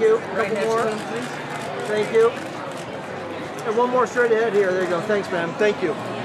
you. A couple more. Thank you. And one more straight ahead here. There you go. Thanks, ma'am. Thank you.